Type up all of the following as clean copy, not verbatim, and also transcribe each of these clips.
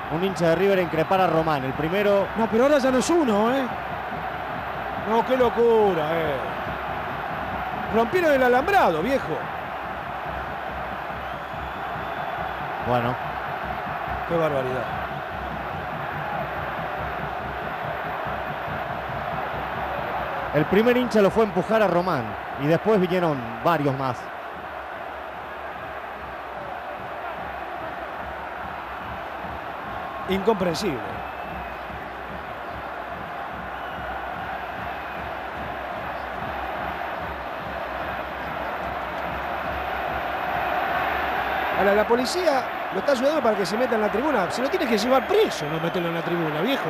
un hincha de River a increpar a Román. El primero... No, pero ahora ya no es uno, ¿eh? No, qué locura, Rompieron el alambrado, viejo. Bueno. Qué barbaridad. El primer hincha lo fue a empujar a Román. Y después vinieron varios más. Incomprensible. Ahora, la policía lo está ayudando para que se meta en la tribuna. Se lo tiene que llevar preso, no meterlo en la tribuna, viejo.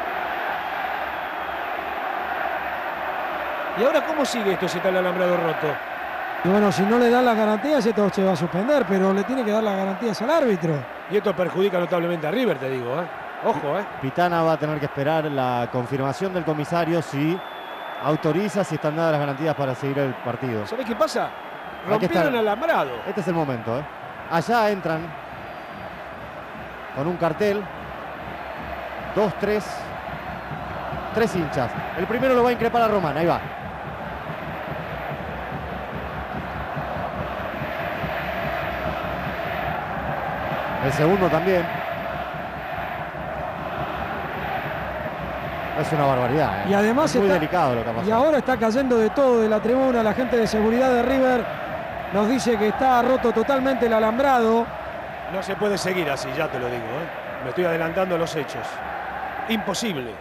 ¿Y ahora cómo sigue esto si está el alambrado roto? Y bueno, si no le dan las garantías, esto se va a suspender, pero le tiene que dar las garantías al árbitro. Y esto perjudica notablemente a River, te digo, Ojo, Pitana va a tener que esperar la confirmación del comisario si autoriza, si están dadas las garantías para seguir el partido. ¿Sabés qué pasa? Rompieron el alambrado. Este es el momento, Allá entran con un cartel. 2, 3. 3 hinchas. El primero lo va a increpar a Román. Ahí va. El segundo también. Es una barbaridad. Y además es muy delicado lo que ha pasado. Y ahora está cayendo de todo de la tribuna. La gente de seguridad de River nos dice que está roto totalmente el alambrado. No se puede seguir así, ya te lo digo, Me estoy adelantando a los hechos. Imposible.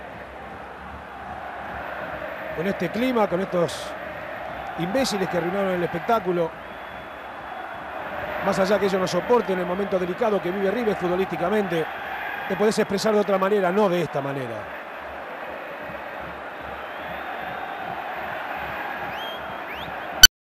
Con este clima, con estos imbéciles que arruinaron el espectáculo. Más allá que ellos no soporten el momento delicado que vive River futbolísticamente, te podés expresar de otra manera, no de esta manera.